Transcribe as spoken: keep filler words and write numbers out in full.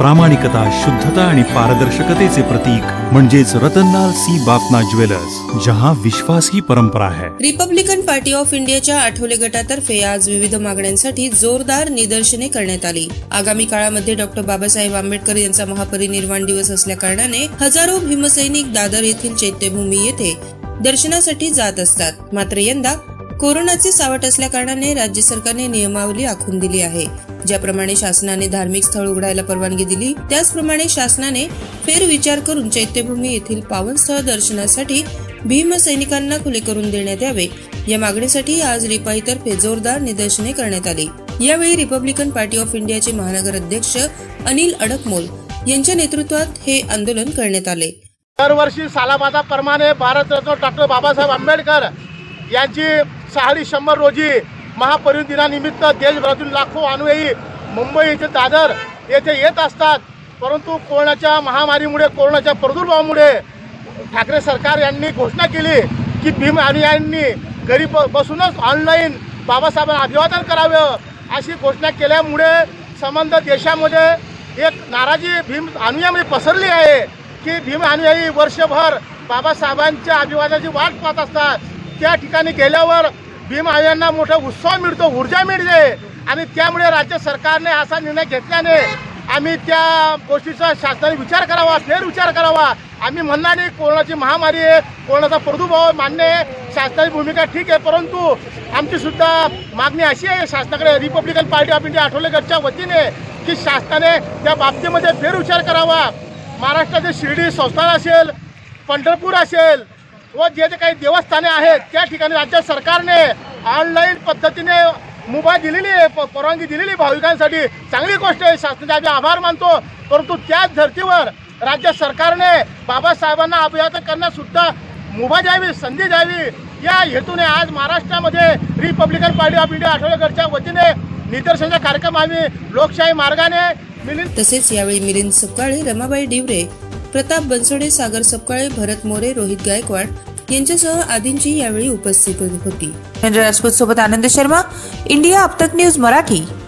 प्रामाणिकता, शुद्धता आणि पारदर्शकतेचे प्रतीक म्हणजेच रतनलाल सी बाफना ज्वेलर्स, जहां विश्वास ही परंपरा है। रिपब्लिकन पार्टी ऑफ इंडियाच्या आठवले गटातर्फे आज विविध मागण्यांसाठी जोरदार निदर्शने करण्यात आली। आगामी काळामध्ये डॉक्टर बाबासाहेब आंबेडकर यांचा महापरिनिर्वाण दिवस असल्या कारणाने हजारो भीमसैनिक दादर येथील चैत्यभूमी येथे दर्शनासाठी जात असतात। मात्र यंदा कोरोनाचे सावट असल्या कारणाने राज्य सरकारने नियमावली आखून दिली आहे। ज्याप्रमाणे शासनाने धार्मिक स्थळ उघडायला परवानगी दिली, त्याचप्रमाणे शासनाने फेर विचार करून चैत्यभूमी येथील पावन स्थळ दर्शनासाठी भीमसैनिकांना खुले करून देण्यात यावे, या मागणीसाठी आज रिपाईतर्फे जोरदार निदर्शने करण्यात आली। यावेळी रिपब्लिकन पार्टी ऑफ इंडियाचे महानगर अध्यक्ष अनिल अडकमोल यांच्या नेतृत्वात हे आंदोलन करण्यात आले। दरवर्षी सालाबादाप्रमाणे भारतरत्न डॉक्टर बाबासाहेब आंबेडकर यांची सहाडी शंभर रोजी महापरिनिर्वाण दिनानिमित्त देशभरातून लाखो अनुयायी मुंबई येथे दादर येथे येत असतात। परंतु कोरोनाच्या महामारीमुळे, कोरोनाच्या प्रादुर्भावामुळे ठाकरे सरकार यांनी घोषणा केली की भीम अनुयायांनी घरी बसूनच ऑनलाईन बाबासाहेबांना अभिवादन करावे, अशी घोषणा केल्यामुळे संबंध देशामध्ये एक नाराजी भीम अनुयायांमध्ये पसरली आहे की भीम अनुयायी वर्षभर बाबासाहेबांच्या अभिवादनाची वाट पाहत असतात। त्या ठिकाणी गेल्यावर भीम अनुयायांना मोठा उत्साह मिळतो, ऊर्जा मिळते आणि त्यामुळे राज्य सरकारने असा निर्णय घेतल्याने आम्ही त्या गोष्टीचा शासनाने विचार करावा, फेर विचार करावा। आम्ही म्हणणार नाही कोरोनाची महामारी आहे, कोरोनाचा प्रादुर्भाव मान्य आहे, शासनाची भूमिका ठीक आहे, परंतु आमची सुद्धा मागणी अशी आहे शासनाकडे, Republican Party of India Athawale गटच्या वतीने, की शासनाने त्या बाबतीमध्ये फेर विचार करावा। महाराष्ट्रातील शिर्डी संस्थान असेल, पंढरपूर असेल व जे जे काही देवस्थाने आहेत त्या ठिकाणी राज्य सरकारने ऑनलाईन पद्धतीने मुभा दिलेली आहे, परवानगी दिलेली भाविकांसाठी, चांगली गोष्ट आहे, शासनाचे आम्ही आभार मानतो। परंतु त्याच धर्तीवर राज्य सरकारने बाबासाहेबांना अभिवादन करण्यास सुद्धा मुभा द्यावी, संधी द्यावी, या हेतूने आज महाराष्ट्रामध्ये Republican Party of India Athawale गटच्या वतीने निदर्शनाचा कार्यक्रम आम्ही लोकशाही मार्गाने मिलिंद तसेच यावेळी मिलिंद सपकाळे, रमाबाई डिवरे, प्रताप बनसोडे, सागर सपकाळे, भरत मोरे, रोहित गायकवाड यांच्यासह आदींची यावेळी उपस्थित होती। राजपूत सोबत आनंद शर्मा, इंडिया अब तक न्यूज मराठी।